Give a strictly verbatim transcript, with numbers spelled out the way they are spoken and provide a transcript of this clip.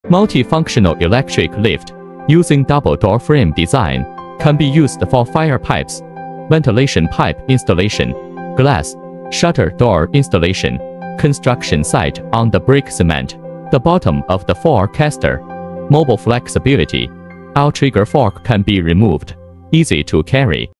Multifunctional electric lift, using double door frame design, can be used for fire pipes, ventilation pipe installation, glass, shutter door installation, construction site on the brick cement. The bottom of the forecaster. Mobile flexibility. Outrigger fork can be removed. Easy to carry.